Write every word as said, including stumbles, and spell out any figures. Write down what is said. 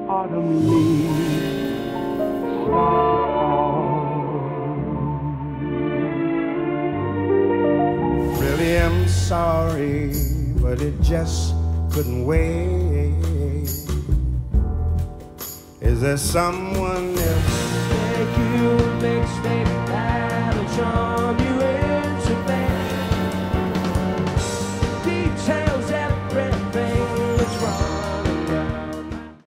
autumn leaves start to fall. Really am sorry, but it just couldn't wait. Is there someone else that you makes me